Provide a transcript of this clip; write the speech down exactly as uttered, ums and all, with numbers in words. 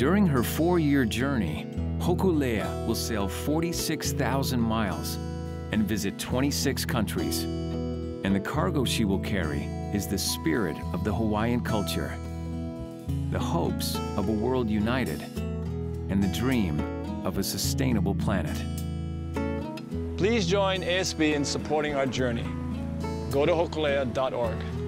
During her four-year journey, Hokulea will sail forty-six thousand miles and visit twenty-six countries. And the cargo she will carry is the spirit of the Hawaiian culture, the hopes of a world united, and the dream of a sustainable planet. Please join A S B in supporting our journey. Go to hokulea dot org.